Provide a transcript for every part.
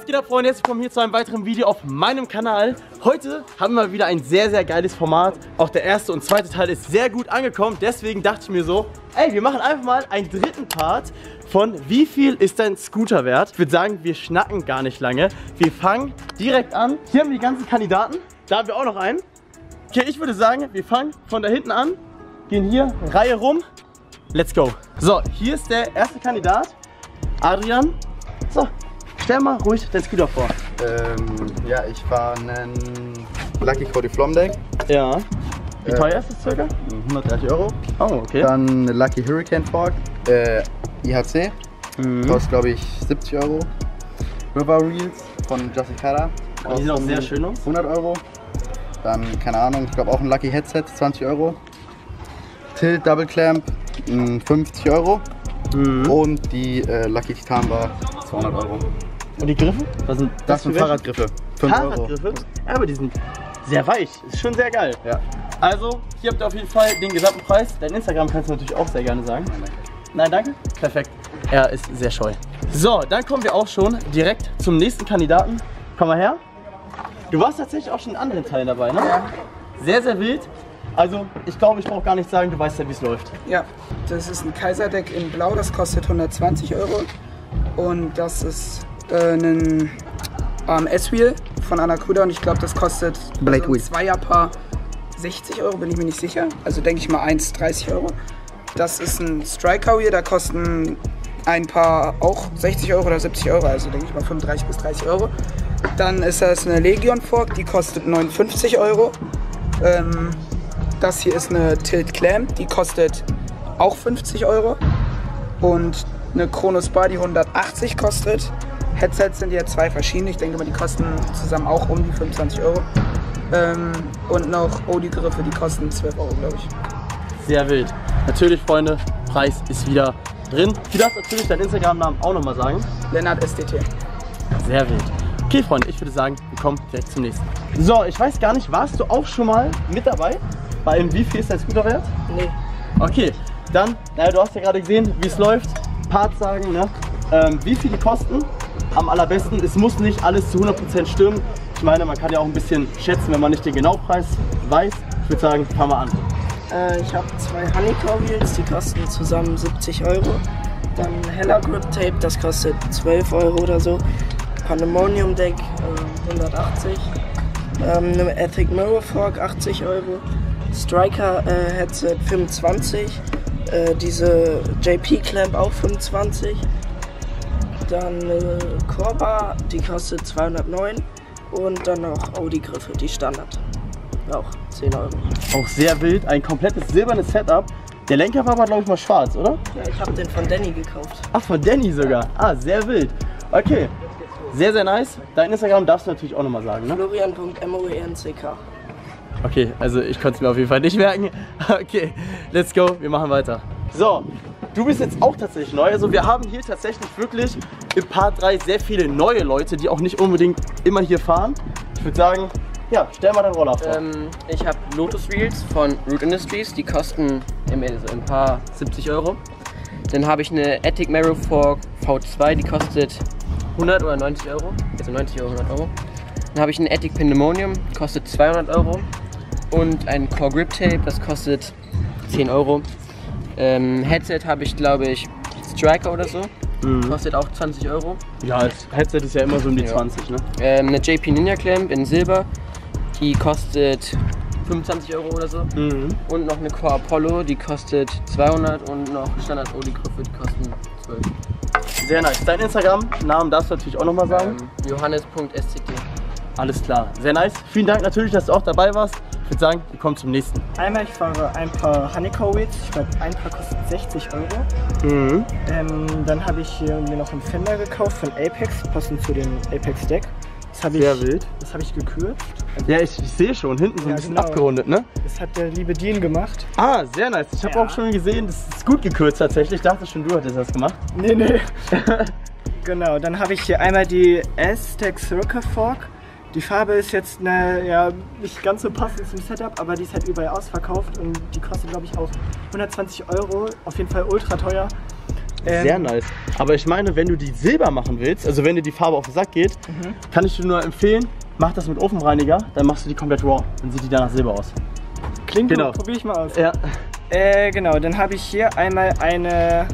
Was geht ab, Freunde? Jetzt willkommen hier zu einem weiteren Video auf meinem Kanal. Heute haben wir mal wieder ein sehr, sehr geiles Format. Auch der erste und zweite Teil ist sehr gut angekommen. Deswegen dachte ich mir so, ey, wir machen einfach mal einen dritten Part von wie viel ist dein Scooter wert? Ich würde sagen, wir schnacken gar nicht lange. Wir fangen direkt an. Hier haben wir die ganzen Kandidaten. Da haben wir auch noch einen. Okay, ich würde sagen, wir fangen von da hinten an. Gehen hier Reihe rum. Let's go. So, hier ist der erste Kandidat. Adrian. So. Stell mal ruhig dein Scooter vor. Ja, ich fahre einen Lucky Cody Flomdeck. Ja. Wie teuer ist das circa? 130 Euro. Oh, okay. Dann eine Lucky Hurricane Fork, IHC. Kostet glaube ich 70 Euro. River Reels von Jessica. Die sind auch sehr schön aus. 100 Euro. Dann, keine Ahnung, ich glaube auch ein Lucky Headset, 20 Euro. Tilt Double Clamp, 50 Euro. Und die Lucky Titan Bar, 200 Euro. Und die Griffe? Was sind das sind Fahrradgriffe. 5 Euro. Fahrradgriffe? Ja, aber die sind sehr weich. Ist schon sehr geil. Ja. Also, hier habt ihr auf jeden Fall den gesamten Preis. Dein Instagram kannst du natürlich auch sehr gerne sagen. Nein, danke. Perfekt. Er ist sehr scheu. So, dann kommen wir auch schon direkt zum nächsten Kandidaten. Komm mal her. Du warst tatsächlich auch schon in anderen Teilen dabei, ne? Ja. Sehr, sehr wild. Also, ich glaube, ich brauche gar nicht sagen, du weißt ja, wie es läuft. Ja, das ist ein Kaiserdeck in Blau, das kostet 120 Euro. Und das ist ein AMS-Wheel von Anacuda und ich glaube, das kostet Blade Wheel. Zweierpaar 60 Euro, bin ich mir nicht sicher. Also denke ich mal 1,30 Euro. Das ist ein Striker-Wheel, da kosten ein Paar auch 60 Euro oder 70 Euro, also denke ich mal 35 bis 30 Euro. Dann ist das eine Legion Fork, die kostet 59 Euro. Das hier ist eine Tilt Clamp, die kostet auch 50 Euro. Und eine Chronos Bar, die 180 kostet. Headsets sind ja zwei verschiedene, ich denke mal, die kosten zusammen auch um die 25 Euro. Und noch Audi-Griffe, die kosten 12 Euro, glaube ich. Sehr wild. Natürlich, Freunde, Preis ist wieder drin. Du darfst natürlich deinen Instagram-Namen auch nochmal sagen. Lennart SDT. Sehr wild. Okay, Freunde, ich würde sagen, wir kommen direkt zum nächsten. So, ich weiß gar nicht, warst du auch schon mal mit dabei? Bei wie viel ist dein Scooter wert? Nee. Okay, dann, naja, du hast ja gerade gesehen, wie es läuft. Parts sagen, ne? Wie viel die kosten? Am allerbesten, es muss nicht alles zu 100% stimmen. Ich meine, man kann ja auch ein bisschen schätzen, wenn man nicht den Genaupreis weiß. Ich würde sagen, fangen wir an. Ich habe zwei Honeycomb Wheels, die kosten zusammen 70 Euro. Dann Heller Grip Tape, das kostet 12 Euro oder so. Pandemonium Deck 180. Eine Ethic Mirror Fork 80 Euro. Striker Headset 25. Diese JP Clamp auch 25. Dann eine Corba, die kostet 209. Und dann noch Audi Griffe, die Standard. Auch 10 Euro. Auch sehr wild, ein komplettes silbernes Setup. Der Lenker war aber, glaube ich, mal schwarz, oder? Ja, ich habe den von Danny gekauft. Ach, von Danny sogar. Ah, sehr wild. Okay, sehr, sehr nice. Dein Instagram darfst du natürlich auch nochmal sagen, ne? Florian.moenck. Okay, also ich konnte es mir auf jeden Fall nicht merken. Okay, let's go, wir machen weiter. So, du bist jetzt auch tatsächlich neu. Also wir haben hier tatsächlich wirklich im Part 3 sehr viele neue Leute, die auch nicht unbedingt immer hier fahren. Ich würde sagen, ja, stell mal deinen Roller vor. Ich habe Lotus Reels von Root Industries, die kosten im Paar 70 Euro. Dann habe ich eine Ethic Mirror Fork V2, die kostet 100 oder 90 Euro. Also 90 Euro, 100 Euro. Dann habe ich einen Ethic Pandemonium, kostet 200 Euro. Und ein Core Grip Tape, das kostet 10 Euro. Headset habe ich, glaube ich, Striker oder so. Kostet auch 20 Euro. Ja, das Headset ist ja immer so um die 20, ne? Eine JP Ninja Clamp in Silber, die kostet 25 Euro oder so. Und noch eine Core Apollo, die kostet 200 und noch Standard Audi Griffe, die kosten 12. Sehr nice. Dein Instagram-Namen darfst du natürlich auch nochmal sagen. Johannes.sct. Alles klar, sehr nice. Vielen Dank natürlich, dass du auch dabei warst. Ich würde sagen, wir kommen zum nächsten. Einmal, ich fahre ein paar Honeycomb Wheels. Ich glaube, ein Paar kostet 60 Euro. Dann habe ich hier mir noch einen Fender gekauft von Apex, passend zu dem Apex Deck. Das habe Sehr wild. Das habe ich gekürzt. Ja, ich sehe schon, hinten so ein bisschen abgerundet, ne? Das hat der liebe Dean gemacht. Ah, sehr nice. Ich habe auch schon gesehen, das ist gut gekürzt tatsächlich. Ich dachte schon, du hattest das gemacht. Nee. Genau, dann habe ich hier einmal die Aztec Circa Fork. Die Farbe ist jetzt nicht ganz so passend zum Setup, aber die ist halt überall ausverkauft und die kostet, glaube ich, auch 120 Euro. Auf jeden Fall ultra teuer. Sehr nice. Aber ich meine, wenn du die Silber machen willst, also wenn dir die Farbe auf den Sack geht, kann ich dir nur empfehlen, mach das mit Ofenreiniger, dann machst du die komplett raw. Dann sieht die danach Silber aus. Klingt Genau. gut, probier ich mal aus. Ja. Genau, dann habe ich hier einmal eine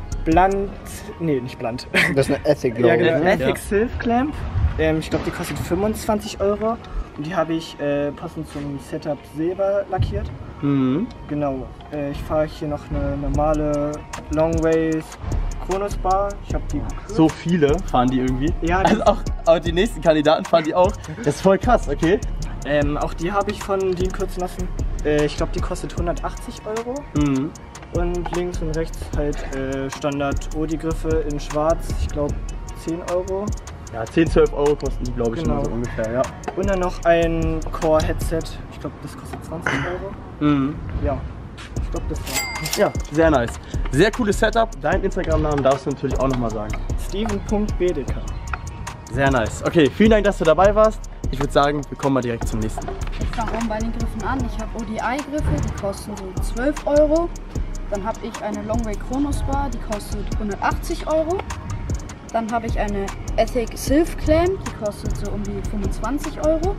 nicht Blunt. Das ist eine Ethic, Ja, glaube ich. genau, Ne? Ethic Silk Clamp. Ich glaube, die kostet 25 Euro. Und die habe ich passend zum Setup Silber lackiert. Mhm. Genau. Ich fahre hier noch eine normale Longways Chronos Bar. Ich habe die. So viele fahren die irgendwie. Ja, Also auch die nächsten Kandidaten fahren die auch. Das ist voll krass, okay? auch die habe ich von Dean kürzen lassen. Ich glaube, die kostet 180 Euro. Mhm. Und links und rechts halt Standard Odi-Griffe in schwarz. Ich glaube 10 Euro. Ja, 10, 12 Euro kosten die, glaube ich, Genau. immer so ungefähr, ja. Und dann noch ein Core-Headset. Ich glaube, das kostet 20 Euro. Mhm. Ja, ich glaube, das war's. Ja, sehr nice. Sehr cooles Setup. Deinen Instagram-Namen darfst du natürlich auch nochmal sagen. Steven.bdk. Sehr nice. Okay, vielen Dank, dass du dabei warst. Ich würde sagen, wir kommen mal direkt zum nächsten. Ich fange oben bei den Griffen an. Ich habe ODI-Griffe, die kosten so 12 Euro. Dann habe ich eine Longway Chronos Bar, die kostet 180 Euro. Dann habe ich eine Ethic Silk Clamp, die kostet so um die 25 Euro.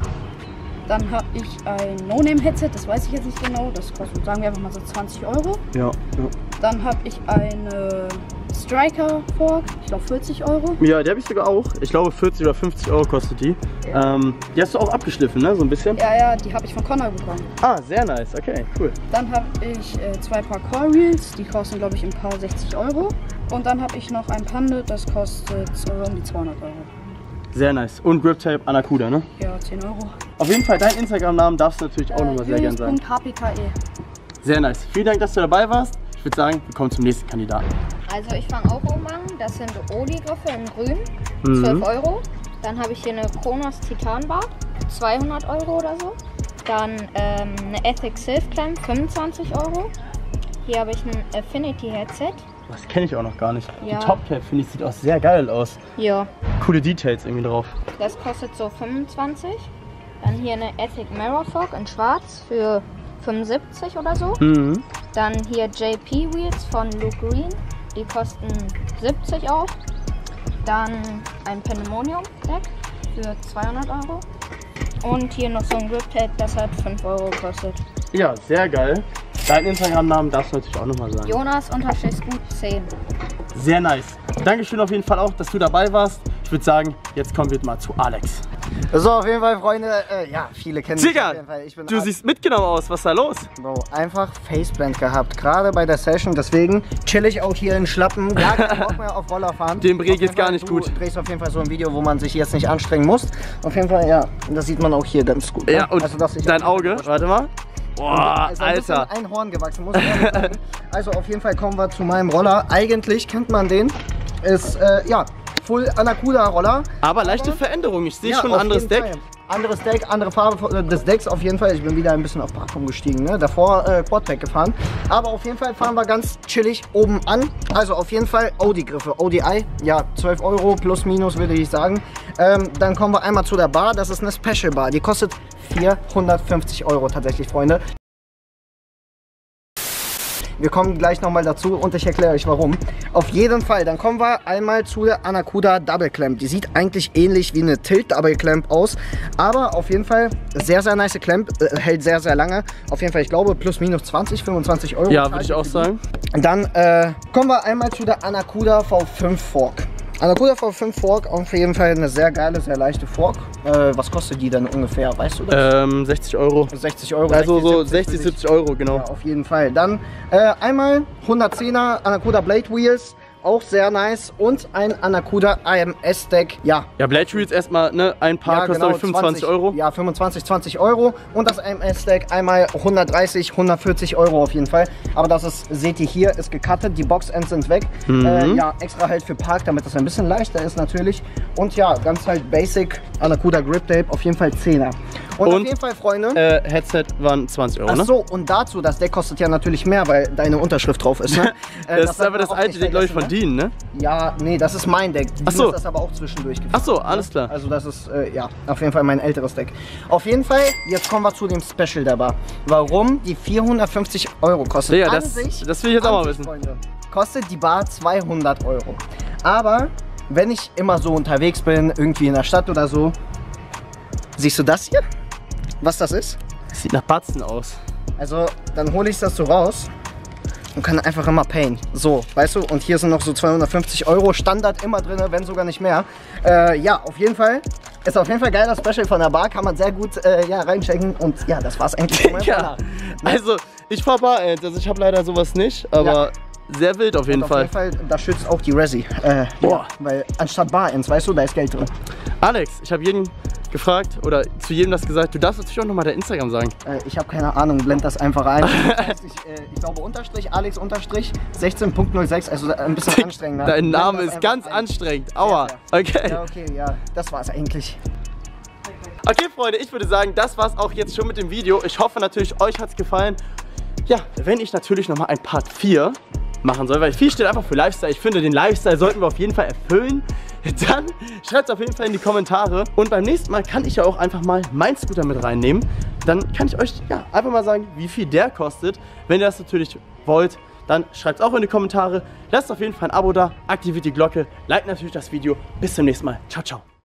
Dann habe ich ein No-Name-Headset, das weiß ich jetzt nicht genau, das kostet, sagen wir einfach mal so 20 Euro. Ja. Dann habe ich eine Striker Fork, ich glaube 40 Euro. Ja, die habe ich sogar auch. Ich glaube 40 oder 50 Euro kostet die. Die hast du auch abgeschliffen, ne? So ein bisschen? Ja, die habe ich von Connor bekommen. Ah, sehr nice. Okay, cool. Dann habe ich zwei Paar Core Reels, die kosten glaube ich im Paar 60 Euro. Und dann habe ich noch ein Pandit, das kostet so um die 200 Euro. Sehr nice. Und Grip Tape Anacuda, ne? Ja, 10 Euro. Auf jeden Fall, deinen Instagram-Namen darfst du natürlich auch nochmal sehr gerne sagen. Julius.hpke. Sehr nice. Vielen Dank, dass du dabei warst. Ich würde sagen, wir kommen zum nächsten Kandidaten. Also ich fange auch oben an. Das sind Odi-Griffe in grün, 12 Euro. Dann habe ich hier eine Chronos Titan Bar, 200 Euro oder so. Dann eine Ethic Silk Clamp, 25 Euro. Hier habe ich ein Affinity Headset. Das kenne ich auch noch gar nicht. Ja. Die Top Cap, finde ich, sieht auch sehr geil aus. Ja, Coole Details irgendwie drauf. das kostet so 25. Dann hier eine Ethic Mirror Fork in schwarz für 75 oder so. Mhm. Dann hier JP Wheels von Luke Green, die kosten 70 auch. Dann ein Pandemonium Deck für 200 Euro. Und hier noch so ein Grip Tape, das hat 5 Euro gekostet. Ja, sehr geil. Deinen Instagram-Namen darfst du natürlich auch nochmal sagen. Jonas_gut10. Sehr nice. Dankeschön auf jeden Fall auch, dass du dabei warst. Ich würde sagen, jetzt kommen wir mal zu Alex. So, auf jeden Fall, Freunde, ja, viele kennen mich auf jeden Fall. Ich bin du siehst mitgenommen aus. Was ist da los? Bro, einfach Faceblend gehabt, gerade bei der Session. Deswegen chill ich auch hier in Schlappen. Gar keinen Bock mehr auf Roller fahren. Dem Bre Auf jeden geht's gar Fall, nicht du gut. drehst auf jeden Fall so ein Video, wo man sich jetzt nicht anstrengen muss. Auf jeden Fall, ja, das sieht man auch hier ganz gut. Ja, ne? und also, dass ich dein Auge, warte mal. Boah, ist ein bisschen Alter. ein Horn gewachsen, muss ich ehrlich sagen. Also auf jeden Fall kommen wir zu meinem Roller. Eigentlich kennt man den. Ist, ja, Full Anacuda Roller. Aber leichte Veränderung. Ich sehe Ja, schon ein auf anderes jeden Deck. Fall. Anderes Deck, andere Farbe des Decks auf jeden Fall. Ich bin wieder ein bisschen auf Park umgestiegen, ne? Davor Quadpack gefahren. Aber auf jeden Fall fahren wir ganz chillig oben an. Also auf jeden Fall Audi-Griffe. ODI, ja, 12 Euro plus minus würde ich sagen. Dann kommen wir einmal zu der Bar. Das ist eine Special Bar. Die kostet 450 Euro tatsächlich, Freunde. Wir kommen gleich nochmal dazu und ich erkläre euch warum. Auf jeden Fall, dann kommen wir einmal zu der Anacuda Double Clamp. Die sieht eigentlich ähnlich wie eine Tilt Double Clamp aus, aber auf jeden Fall sehr, sehr nice Clamp, hält sehr, sehr lange. Auf jeden Fall, ich glaube, plus minus 20, 25 Euro. Ja, würde ich auch sagen. Dann kommen wir einmal zu der Anacuda V5 Fork. Anacuda V5 Fork, auf jeden Fall eine sehr geile, sehr leichte Fork. Was kostet die denn ungefähr, weißt du das? 60 Euro. 60 Euro. Also 60, so 70, 60, 70 Euro, genau. Ja, auf jeden Fall. Dann einmal 110er Anacuda Blade Wheels, auch sehr nice. Und ein Anacuda AMS Deck. Ja, Ja, Blade Reels erstmal, ne? Ein Paar kostet glaube ich 25 Euro. Ja, 25, 20 Euro. Und das AMS Deck einmal 130, 140 Euro auf jeden Fall. Aber das ist, seht ihr hier, ist gecuttet. Die Boxends sind weg. Ja, extra halt für Park, damit das ein bisschen leichter ist natürlich. Und ja, ganz halt Basic Anacuda Grip Tape, auf jeden Fall 10er. Und auf jeden Fall, Freunde. Headset waren 20 Euro, Ach ne? so, und dazu, das Deck kostet ja natürlich mehr, weil deine Unterschrift drauf ist. Ne? Das ist aber das alte Deck, glaube ich, von Dean, ne? Ja, nee, das ist mein Deck. Ach so. Ist das aber auch zwischendurch gefahren. Ach so, alles klar. Also das ist, ja, auf jeden Fall mein älteres Deck. Auf jeden Fall, jetzt kommen wir zu dem Special der Bar. Warum die 450 Euro kostet. Ja, An das sich- will ich jetzt auch an mal sich, wissen. Freunde, kostet die Bar 200 Euro. Aber wenn ich immer so unterwegs bin, irgendwie in der Stadt oder so, siehst du das hier? Was das ist? Sieht nach Batzen aus. Also, dann hole ich das so raus und kann einfach immer payen. So, weißt du? Und hier sind noch so 250 Euro Standard immer drin, wenn sogar nicht mehr. Ja, auf jeden Fall. Ist auf jeden Fall geil, das Special von der Bar. Kann man sehr gut ja, reinchecken. Und ja, das war's eigentlich von meinem Kanal. Also, ich fahr Bar, also ich habe leider sowas nicht, aber sehr wild auf jeden Fall. Auf jeden Fall, das schützt auch die Resi. Boah. Ja, weil anstatt Bar-Ins, weißt du, da ist Geld drin. Alex, ich habe jeden gefragt oder zu jedem das gesagt, du darfst natürlich auch nochmal dein Instagram sagen. Ich habe keine Ahnung, blend das einfach ein. Ich glaube Unterstrich, Alex Unterstrich, 16.06, also ein bisschen anstrengender. Dein Name ist ganz anstrengend. Aua. Okay. Ja, okay, ja, das war's eigentlich. Okay, Freunde, ich würde sagen, das war's auch jetzt schon mit dem Video. Ich hoffe natürlich, euch hat's gefallen. Ja, wenn ich natürlich nochmal ein Part 4 machen soll, weil 4 steht einfach für Lifestyle. Ich finde, den Lifestyle sollten wir auf jeden Fall erfüllen. Dann schreibt es auf jeden Fall in die Kommentare. Und beim nächsten Mal kann ich ja auch einfach mal meinen Scooter mit reinnehmen. Dann kann ich euch ja einfach mal sagen, wie viel der kostet. Wenn ihr das natürlich wollt, dann schreibt es auch in die Kommentare. Lasst auf jeden Fall ein Abo da, aktiviert die Glocke, liked natürlich das Video. Bis zum nächsten Mal. Ciao, ciao.